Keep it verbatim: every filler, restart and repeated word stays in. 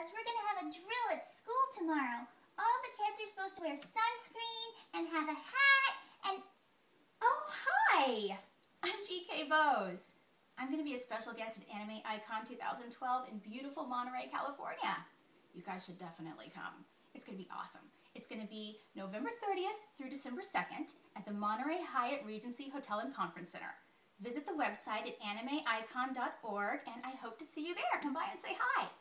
because we're going to have a drill at school tomorrow. All the kids are supposed to wear sunscreen and have a hat and... Oh, hi! I'm G K Bowes. I'm going to be a special guest at Animeicon two thousand twelve in beautiful Monterey, California. You guys should definitely come. It's going to be awesome. It's going to be November thirtieth through December second at the Monterey Hyatt Regency Hotel and Conference Center. Visit the website at animeicon dot org and I hope to see you there. Come by and say hi.